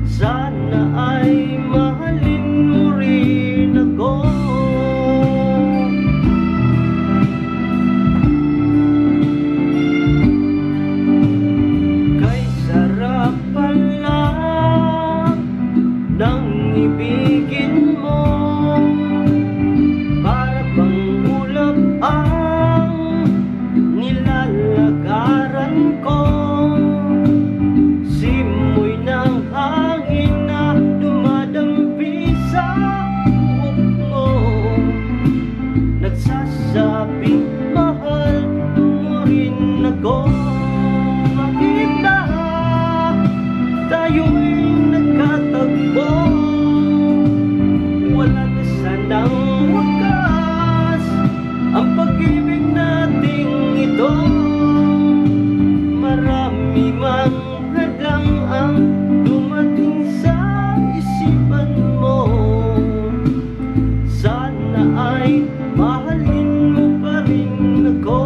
Sana ay mahalin mo rin ako. Kay sarap pala ng ibigin mo, para bang ulap ang nilalagaran ko. Simoy ng hangin na dumadampi sa buhok mo, nagsasabing mahal mo rin ako. Bakit ba tayo'y nagkatagpo? Wala na sanang wakas ang pag-ibig nating ito. Marami mang hadlang ang dumating sa isipan mo. Sana ay mahalin mo pa rin ako.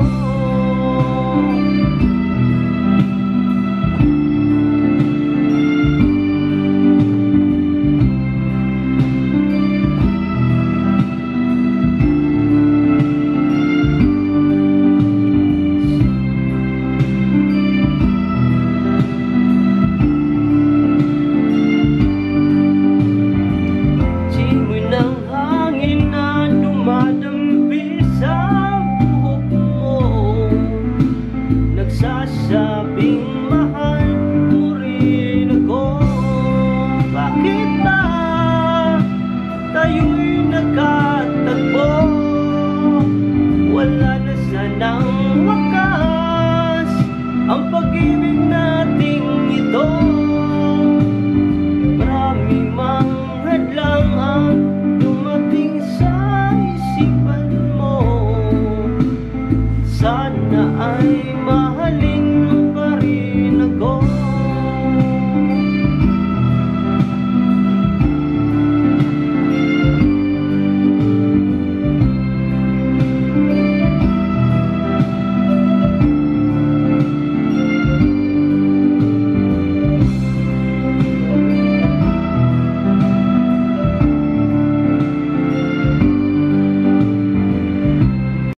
Nagsasabing mahal mo rin ako. Bakit